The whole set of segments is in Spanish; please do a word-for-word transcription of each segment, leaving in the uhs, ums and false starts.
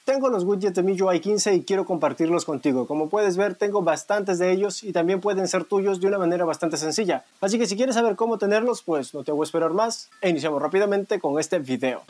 Tengo los widgets de M I U I quince y quiero compartirlos contigo. Como puedes ver, tengo bastantes de ellos y también pueden ser tuyos de una manera bastante sencilla. Así que si quieres saber cómo tenerlos, pues no te hago esperar más e iniciamos rápidamente con este video.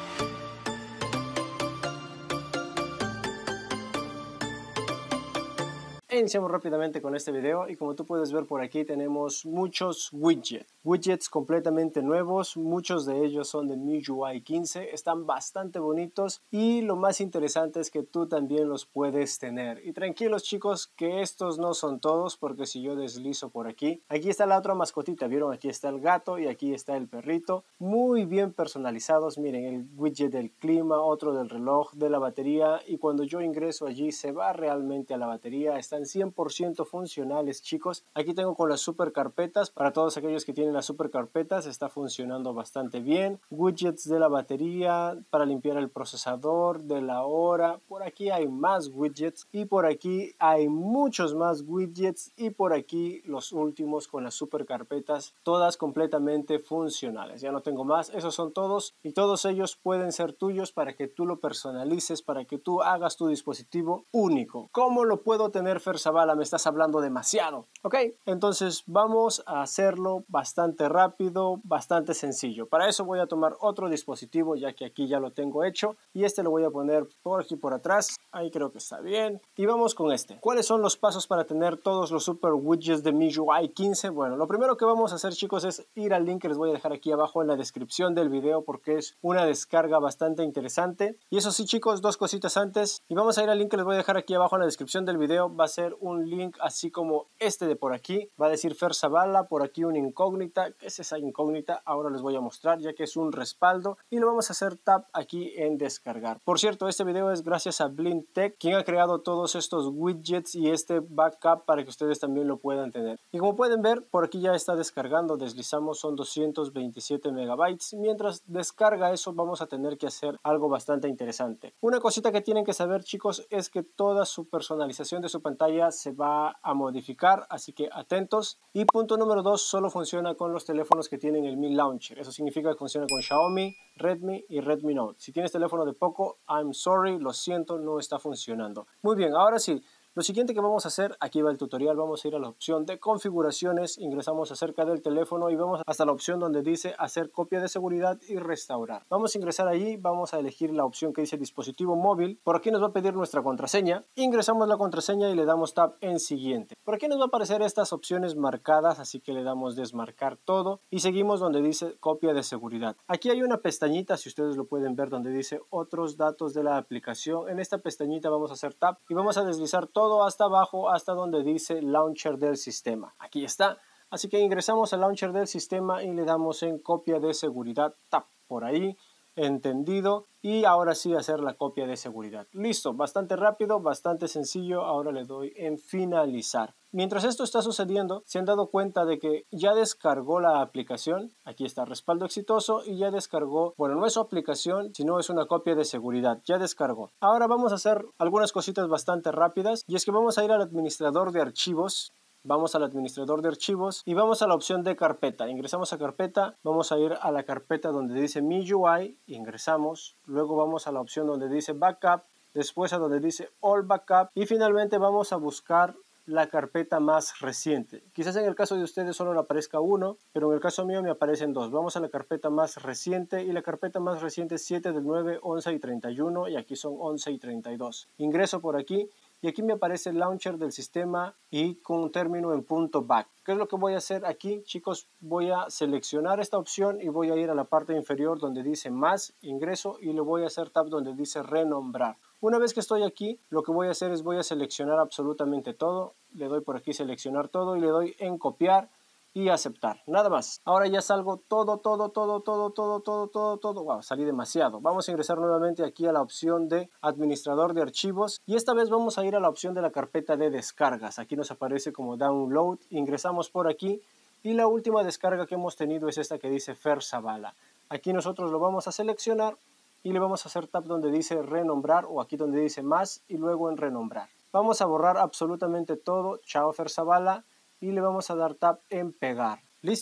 Iniciamos rápidamente con este video y como tú puedes ver por aquí tenemos muchos widgets. Widgets completamente nuevos, muchos de ellos son de M I U I quince, están bastante bonitos y lo más interesante es que tú también los puedes tener. Y tranquilos chicos que estos no son todos porque si yo deslizo por aquí, aquí está la otra mascotita, vieron, aquí está el gato y aquí está el perrito, muy bien personalizados. Miren el widget del clima, otro del reloj, de la batería y cuando yo ingreso allí se va realmente a la batería, están cien por ciento funcionales chicos. Aquí tengo con las super carpetas, para todos aquellos que tienen las super carpetas está funcionando bastante bien. Widgets de la batería para limpiar el procesador, de la hora, por aquí hay más widgets y por aquí hay muchos más widgets y por aquí los últimos con las super carpetas, todas completamente funcionales. Ya no tengo más, esos son todos y todos ellos pueden ser tuyos para que tú lo personalices, para que tú hagas tu dispositivo único. ¿Cómo lo puedo tener, Fer Zavala? Me estás hablando demasiado. Ok, entonces vamos a hacerlo bastante rápido, bastante sencillo. Para eso voy a tomar otro dispositivo ya que aquí ya lo tengo hecho y este lo voy a poner por aquí por atrás. Ahí creo que está bien. Y vamos con este. ¿Cuáles son los pasos para tener todos los super widgets de M I U I quince? Bueno, lo primero que vamos a hacer chicos es ir al link que les voy a dejar aquí abajo en la descripción del video porque es una descarga bastante interesante. Y eso sí chicos, dos cositas antes. Y vamos a ir al link que les voy a dejar aquí abajo en la descripción del video. Va a ser un link así como este de por aquí. Va a decir Fer Zavala, por aquí una incógnita. ¿Qué es esa incógnita? Ahora les voy a mostrar ya que es un respaldo. Y lo vamos a hacer tap aquí en descargar. Por cierto, este video es gracias a BlintTech, quien ha creado todos estos widgets y este backup para que ustedes también lo puedan tener. Y como pueden ver, por aquí ya está descargando. Deslizamos, son doscientos veintisiete megabytes. Mientras descarga eso, vamos a tener que hacer algo bastante interesante. Una cosita que tienen que saber chicos es que toda su personalización de su pantalla se va a modificar, así que atentos. Y punto número dos, solo funciona con los teléfonos que tienen el Mi Launcher. Eso significa que funciona con Xiaomi, Redmi y Redmi Note. Si tienes teléfono de Poco, I'm sorry, lo siento, no está funcionando. Muy bien, ahora sí. Lo siguiente que vamos a hacer, aquí va el tutorial, vamos a ir a la opción de configuraciones, ingresamos acerca del teléfono y vamos hasta la opción donde dice hacer copia de seguridad y restaurar. Vamos a ingresar allí, vamos a elegir la opción que dice dispositivo móvil, por aquí nos va a pedir nuestra contraseña, ingresamos la contraseña y le damos tab en siguiente. Por aquí nos va a aparecer estas opciones marcadas, así que le damos desmarcar todo y seguimos donde dice copia de seguridad. Aquí hay una pestañita, si ustedes lo pueden ver, donde dice otros datos de la aplicación. En esta pestañita vamos a hacer tab y vamos a deslizar todo todo hasta abajo hasta donde dice launcher del sistema. Aquí está. Así que ingresamos al launcher del sistema y le damos en copia de seguridad. Tap por ahí. Entendido. Y ahora sí hacer la copia de seguridad. Listo. Bastante rápido, bastante sencillo. Ahora le doy en finalizar. Mientras esto está sucediendo, se han dado cuenta de que ya descargó la aplicación. Aquí está respaldo exitoso y ya descargó, bueno, no es su aplicación, sino es una copia de seguridad. Ya descargó. Ahora vamos a hacer algunas cositas bastante rápidas y es que vamos a ir al administrador de archivos. Vamos al administrador de archivos y vamos a la opción de carpeta. Ingresamos a carpeta, vamos a ir a la carpeta donde dice M I U I, ingresamos, luego vamos a la opción donde dice backup, después a donde dice all backup y finalmente vamos a buscar la carpeta más reciente. Quizás en el caso de ustedes solo le aparezca uno, pero en el caso mío me aparecen dos. Vamos a la carpeta más reciente y la carpeta más reciente es siete del nueve, once y treinta y uno y aquí son once y treinta y dos. Ingreso por aquí y aquí me aparece el launcher del sistema y con un término en punto back. ¿Qué es lo que voy a hacer aquí, chicos? Voy a seleccionar esta opción y voy a ir a la parte inferior donde dice más, ingreso y le voy a hacer tab donde dice renombrar. Una vez que estoy aquí, lo que voy a hacer es voy a seleccionar absolutamente todo. Le doy por aquí seleccionar todo y le doy en copiar y aceptar. Nada más. Ahora ya salgo todo, todo, todo, todo, todo, todo, todo, todo. Wow, salí demasiado. Vamos a ingresar nuevamente aquí a la opción de administrador de archivos y esta vez vamos a ir a la opción de la carpeta de descargas. Aquí nos aparece como download. Ingresamos por aquí y la última descarga que hemos tenido es esta que dice Fer Zavala. Aquí nosotros lo vamos a seleccionar y le vamos a hacer tap donde dice renombrar o aquí donde dice más y luego en renombrar. Vamos a borrar absolutamente todo, chao Fer Zavala, y le vamos a dar tap en pegar. ¿Listo?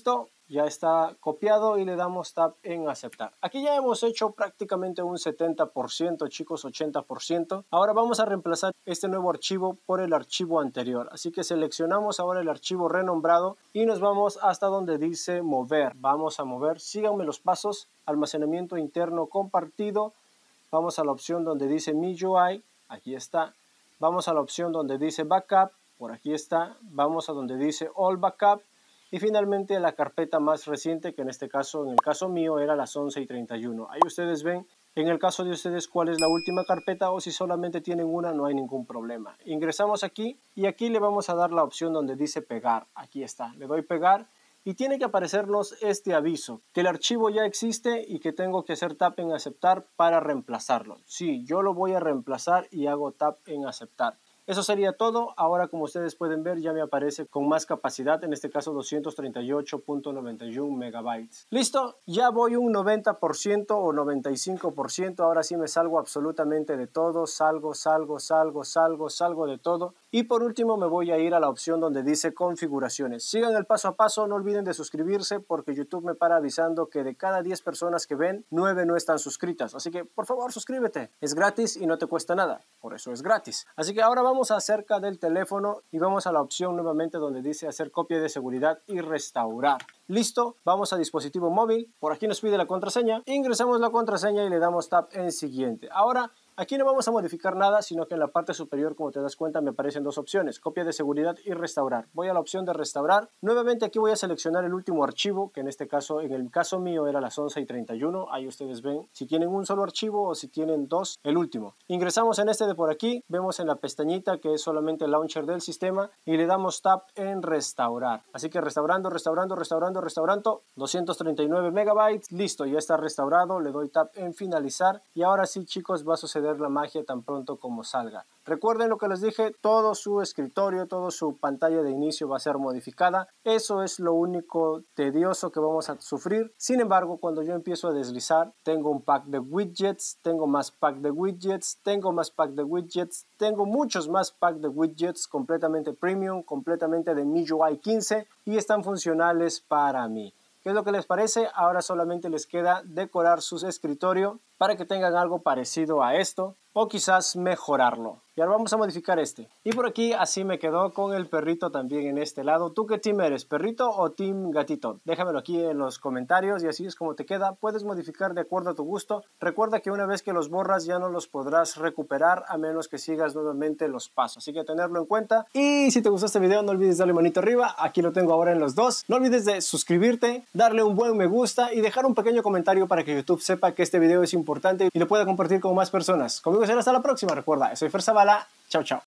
ya está copiado y le damos tap en aceptar. Aquí ya hemos hecho prácticamente un setenta por ciento, chicos, ochenta por ciento. Ahora vamos a reemplazar este nuevo archivo por el archivo anterior. Así que seleccionamos ahora el archivo renombrado y nos vamos hasta donde dice mover. Vamos a mover, síganme los pasos, almacenamiento interno compartido. Vamos a la opción donde dice M I U I, aquí está. Vamos a la opción donde dice backup, por aquí está. Vamos a donde dice all backup. Y finalmente la carpeta más reciente, que en este caso, en el caso mío, era las once y treinta y uno. Ahí ustedes ven, en el caso de ustedes, cuál es la última carpeta, o si solamente tienen una, no hay ningún problema. Ingresamos aquí y aquí le vamos a dar la opción donde dice pegar. Aquí está, le doy pegar y tiene que aparecernos este aviso, que el archivo ya existe y que tengo que hacer tap en aceptar para reemplazarlo. Sí, yo lo voy a reemplazar y hago tap en aceptar. Eso sería todo. Ahora, como ustedes pueden ver, ya me aparece con más capacidad, en este caso doscientos treinta y ocho punto noventa y uno megabytes. Listo, ya voy un noventa por ciento o noventa y cinco por ciento. Ahora sí me salgo absolutamente de todo. Salgo, salgo, salgo, salgo, salgo de todo. Y por último me voy a ir a la opción donde dice configuraciones. Sigan el paso a paso, no olviden de suscribirse porque YouTube me para avisando que de cada diez personas que ven, nueve no están suscritas. Así que por favor suscríbete, es gratis y no te cuesta nada, por eso es gratis. Así que ahora vamos acerca del teléfono y vamos a la opción nuevamente donde dice hacer copia de seguridad y restaurar. Listo, vamos a dispositivo móvil, por aquí nos pide la contraseña, ingresamos la contraseña y le damos tap en siguiente. Ahora, aquí no vamos a modificar nada, sino que en la parte superior, como te das cuenta, me aparecen dos opciones, copia de seguridad y restaurar. Voy a la opción de restaurar. Nuevamente aquí voy a seleccionar el último archivo, que en este caso, en el caso mío era las once y treinta y uno. Ahí ustedes ven si tienen un solo archivo o si tienen dos, el último. Ingresamos en este de por aquí, vemos en la pestañita que es solamente el launcher del sistema y le damos tap en restaurar. Así que restaurando, restaurando, restaurando, restaurando, doscientos treinta y nueve megabytes. Listo, ya está restaurado. Le doy tap en finalizar y ahora sí, chicos, va a suceder la magia tan pronto como salga. Recuerden lo que les dije, todo su escritorio, toda su pantalla de inicio va a ser modificada. Eso es lo único tedioso que vamos a sufrir. Sin embargo, cuando yo empiezo a deslizar, tengo un pack de widgets, tengo más pack de widgets, tengo más pack de widgets, tengo muchos más pack de widgets completamente premium, completamente de M I U I quince y están funcionales para mí. ¿Qué es lo que les parece? Ahora solamente les queda decorar su escritorio para que tengan algo parecido a esto o quizás mejorarlo. Y ahora vamos a modificar este. Y por aquí así me quedó con el perrito también en este lado. ¿Tú qué team eres? ¿Perrito o team gatito? Déjamelo aquí en los comentarios y así es como te queda. Puedes modificar de acuerdo a tu gusto. Recuerda que una vez que los borras ya no los podrás recuperar a menos que sigas nuevamente los pasos. Así que tenerlo en cuenta. Y si te gustó este video no olvides darle manito arriba. Aquí lo tengo ahora en los dos. No olvides de suscribirte, darle un buen me gusta y dejar un pequeño comentario para que YouTube sepa que este video es importante y lo pueda compartir con más personas. Conmigo será hasta la próxima. Recuerda, soy Fer Zavala. Chao, chao.